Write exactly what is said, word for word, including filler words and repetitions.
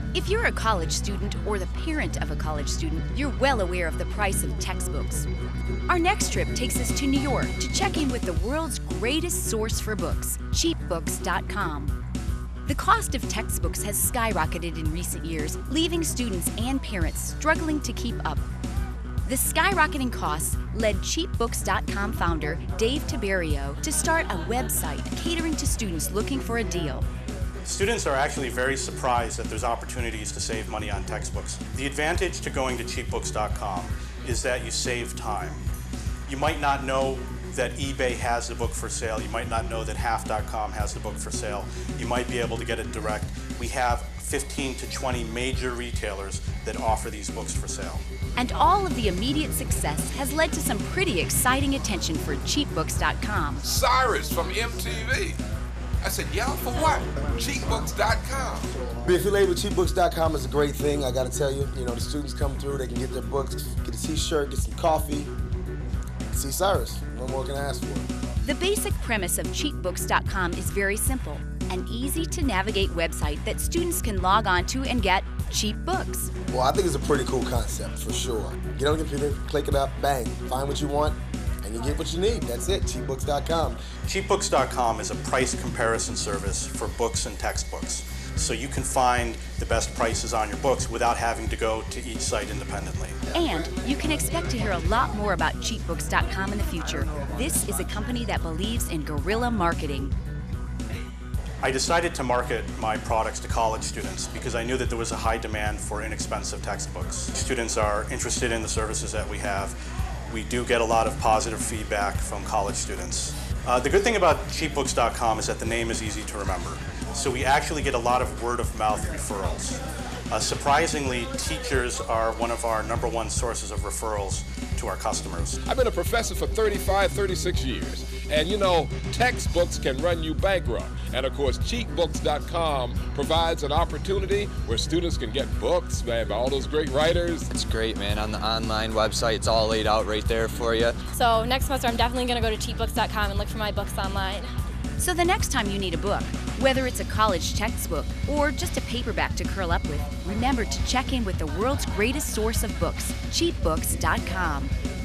If you're a college student or the parent of a college student, you're well aware of the price of textbooks. Our next trip takes us to New York to check in with the world's greatest source for books, cheap books dot com. The cost of textbooks has skyrocketed in recent years, leaving students and parents struggling to keep up. The skyrocketing costs led cheap books dot com founder Dave Tiberio to start a website catering to students looking for a deal. Students are actually very surprised that there's opportunities to save money on textbooks. The advantage to going to cheap books dot com is that you save time. You might not know that eBay has the book for sale. You might not know that half dot com has the book for sale. You might be able to get it direct. We have fifteen to twenty major retailers that offer these books for sale. And all of the immediate success has led to some pretty exciting attention for cheap books dot com. Cyrus from M T V. I said, y'all for what? cheap books dot com. Being affiliated with cheap books dot com is a great thing, I gotta tell you. You know, the students come through, they can get their books, get a t-shirt, get some coffee. See Cyrus, what more can I ask for? The basic premise of cheap books dot com is very simple. An easy-to-navigate website that students can log on to and get cheap books. Well, I think it's a pretty cool concept, for sure. Get on the computer, click it up, bang, find what you want, and you get what you need. That's it, cheap books dot com. cheap books dot com is a price comparison service for books and textbooks. So you can find the best prices on your books without having to go to each site independently. And you can expect to hear a lot more about cheap books dot com in the future. This is a company that believes in guerrilla marketing. I decided to market my products to college students because I knew that there was a high demand for inexpensive textbooks. Students are interested in the services that we have. We do get a lot of positive feedback from college students. Uh, the good thing about cheap books dot com is that the name is easy to remember. So we actually get a lot of word-of-mouth referrals. Uh, surprisingly, teachers are one of our number one sources of referrals to our customers. I've been a professor for thirty-five, thirty-six years. And you know, textbooks can run you bankrupt. And of course, cheap books dot com provides an opportunity where students can get books, man, by all those great writers. It's great, man. On the online website, it's all laid out right there for you. So next semester, I'm definitely going to go to cheap books dot com and look for my books online. So the next time you need a book, whether it's a college textbook or just a paperback to curl up with, remember to check in with the world's greatest source of books, cheap books dot com.